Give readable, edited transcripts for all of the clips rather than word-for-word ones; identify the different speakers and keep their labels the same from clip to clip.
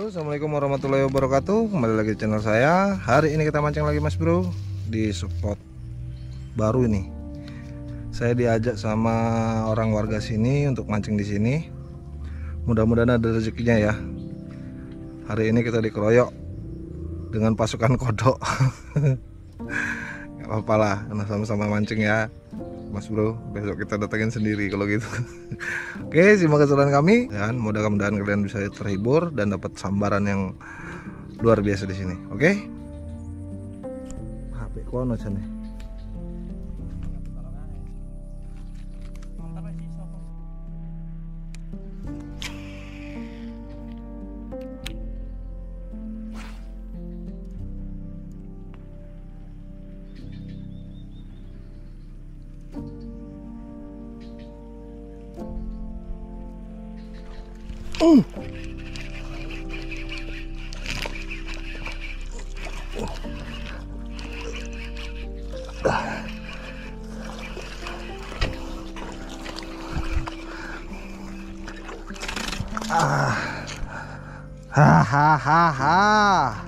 Speaker 1: Halo, assalamualaikum warahmatullahi wabarakatuh. Kembali lagi di channel saya. Hari ini kita mancing lagi mas bro, di spot baru ini. Saya diajak sama orang warga sini untuk mancing di sini. Mudah-mudahan ada rezekinya ya. Hari ini kita dikeroyok dengan pasukan kodok. Gak apa-apa lah, karena sama-sama mancing ya mas bro. Besok kita datangin sendiri kalau gitu. Oke, simak keseruan kami dan mudah-mudahan kalian bisa terhibur dan dapat sambaran yang luar biasa di sini. Oke? HP kono jane. Hahaha.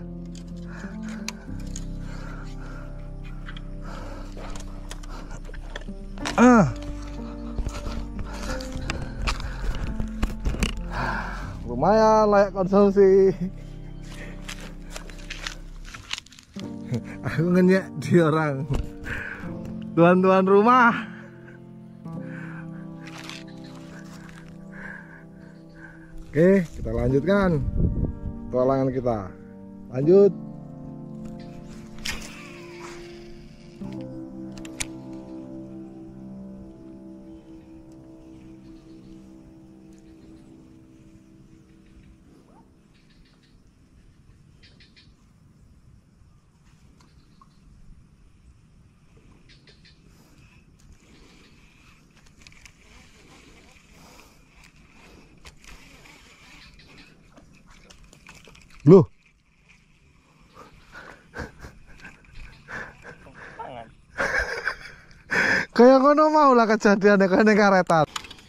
Speaker 1: Lumayan layak konsumsi. Aku ngenyek di orang tuan-tuan rumah. Oke, kita lanjutkan petualangan kita. Lanjut. Loh. Kayak kono mau lah kejadian kene karetan.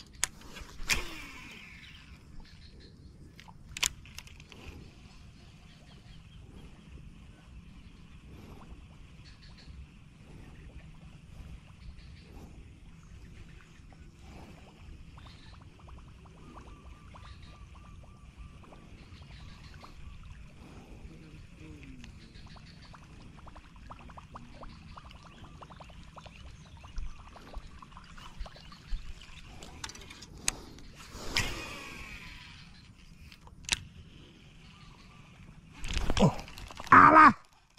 Speaker 1: Alah.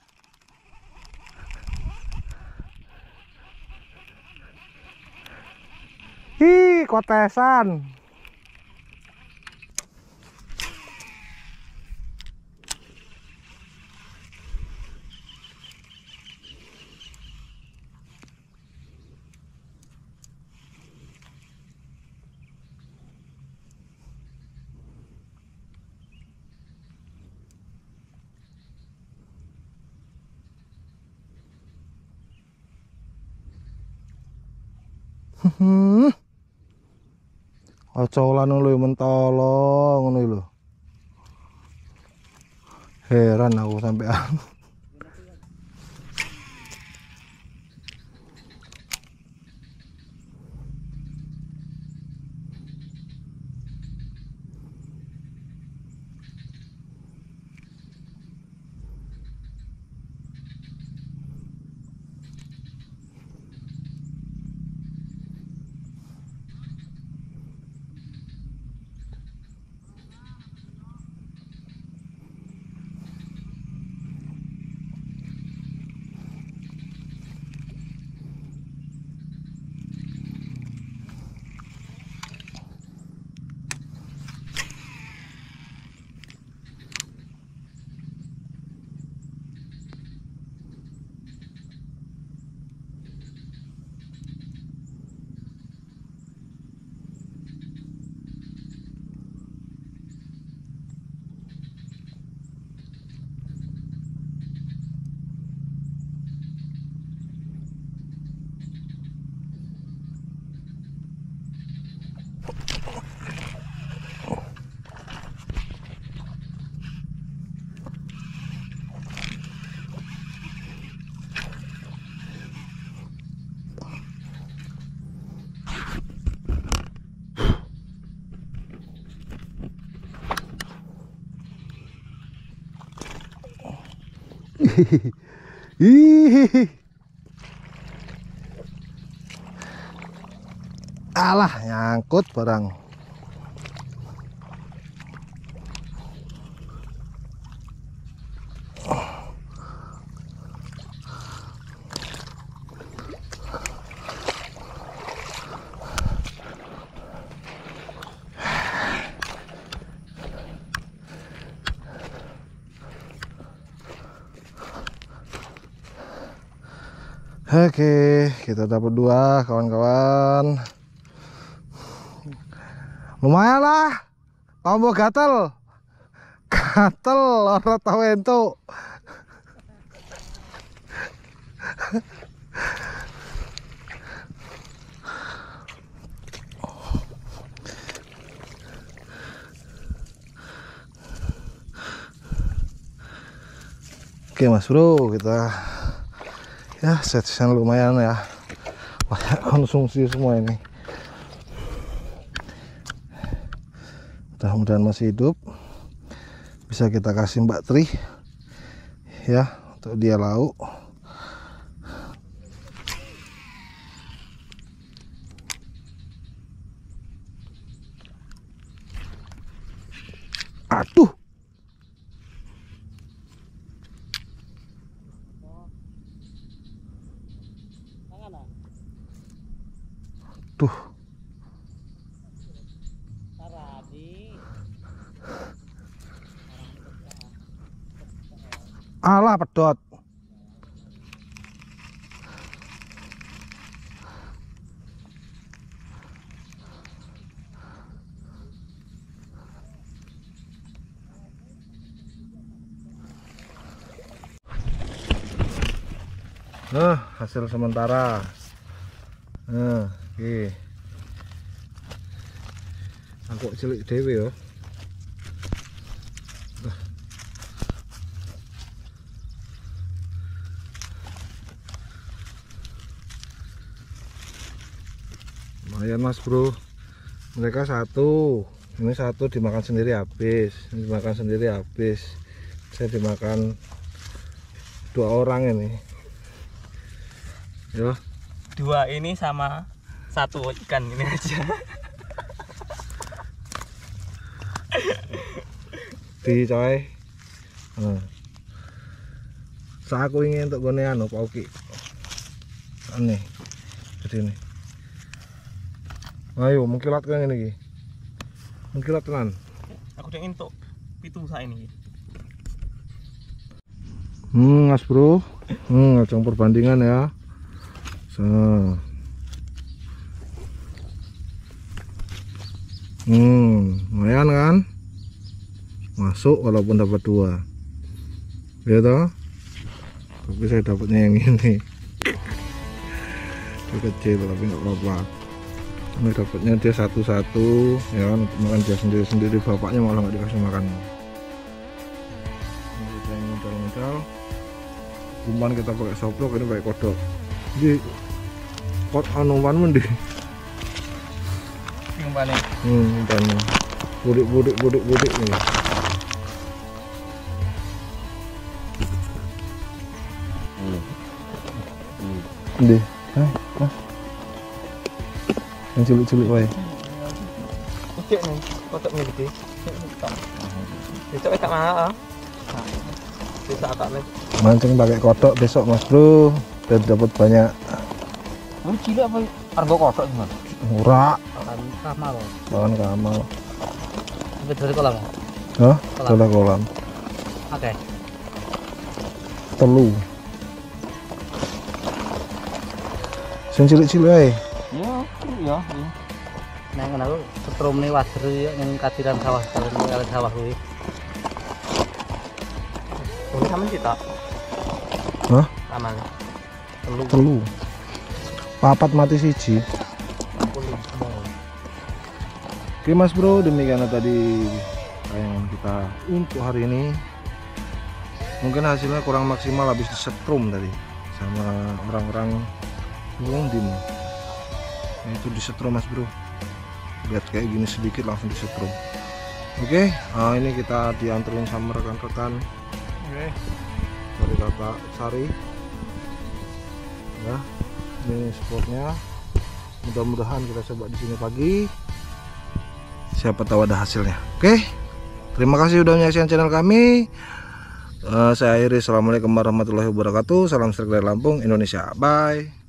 Speaker 1: Ih, kotesan. Aja lan lho mentolo ngono lho. Heran aku sampean. Hihihi. Alah, nyangkut barang. Oke, kita dapat 2 kawan-kawan. Lumayan lah. Tombol gatel. Gatel orang tahu entuk. Oke Mas Bro, kita ya session lumayan ya, banyak konsumsi semua ini. Mudah-mudahan masih hidup, bisa kita kasih Mbak Tri ya untuk dia lauk. Aduh, tuh. Alah pedot. Nah, hasil sementara. Nah, oke. Aku cilik dewe yo. Lumayan Mas Bro, mereka satu, ini satu dimakan sendiri habis, ini dimakan sendiri habis, saya dimakan 2 orang ini. Yo,
Speaker 2: 2 ini sama 1 ikan ini aja.
Speaker 1: Di coy. Aku ingin untuk gone anu Pak Oki. Aneh. Jadi ini. Ayo mengkilat kayak gini iki. Mengkilat tenan.
Speaker 2: Aku udah entuk pitu saat ini.
Speaker 1: Mas Bro. Ajang perbandingan ya. Lumayan kan? Masuk walaupun dapat 2. Ya toh? Tapi saya dapatnya yang ini. Kecil tapi nggak apa-apa. Ini dapatnya dia satu-satu ya kan, untuk makan dia sendiri-sendiri, bapaknya malah nggak dikasih makan. Ini kita yang modal-modal. Umpan kita pakai soplok, ini pakai kodok. Jadi kot anuman mending.
Speaker 2: Umpannya.
Speaker 1: Umpannya. Budik nih. Deh, yang cilik-cilik wae.
Speaker 2: Oke nih, kotak nih gede. Besok tak mahal. Bisa akak nih.
Speaker 1: Mancing pakai kodok besok Mas Bro, dan dapat banyak.
Speaker 2: Lu cilik apa? Argo kodok gimana?
Speaker 1: Murah.
Speaker 2: Kamal.
Speaker 1: Kawan kamal.
Speaker 2: Sampai dari kolam.
Speaker 1: Hah? Sudah kolam.
Speaker 2: Oke.
Speaker 1: Telu. Sing cilik-cilik wae.
Speaker 2: Ya. Nang aku setrum nih wader ya yang kadiran sawah kalian sawah kuwi. Ini sama kita.
Speaker 1: Hah?
Speaker 2: Sama.
Speaker 1: Telu. Papat mati siji. Oke Mas Bro, demikian tadi tayangan kita untuk hari ini. Mungkin hasilnya kurang maksimal, habis disetrum tadi sama orang-orang Dim. Itu disetrum Mas Bro. Lihat kayak gini sedikit langsung disetrum. Oke, ini kita dianterin sama rekan-rekan. dari Kakak Sari. Ya, ini spotnya. Mudah-mudahan kita coba di sini pagi. Siapa tahu ada hasilnya. Oke. Terima kasih sudah menyaksikan channel kami. Saya akhiri. Assalamualaikum warahmatullahi wabarakatuh. Salam sejahtera dari Lampung, Indonesia. Bye.